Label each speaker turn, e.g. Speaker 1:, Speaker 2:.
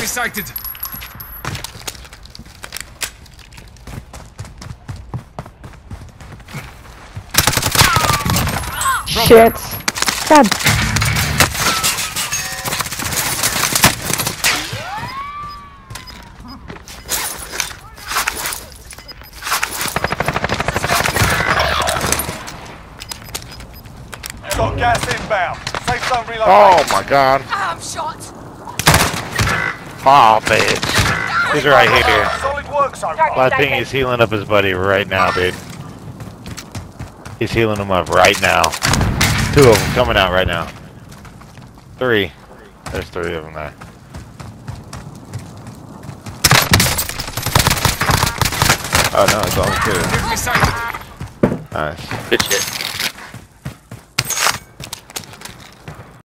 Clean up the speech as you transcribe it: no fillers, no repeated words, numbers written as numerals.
Speaker 1: sighted.
Speaker 2: Shit. God.
Speaker 3: Got gas inbound. Safe zone relocated.
Speaker 4: Oh my god.
Speaker 5: I'm shot.
Speaker 4: Oh, bitch. He's right here.
Speaker 3: Solid work so far.
Speaker 4: I think he's healing up his buddy right now, dude. He's healing him up right now. 2 of them coming out right now. 3. There's 3 of them there. Oh no, it's only 2.
Speaker 1: Enemy sighted.
Speaker 4: Nice.
Speaker 6: Good shit.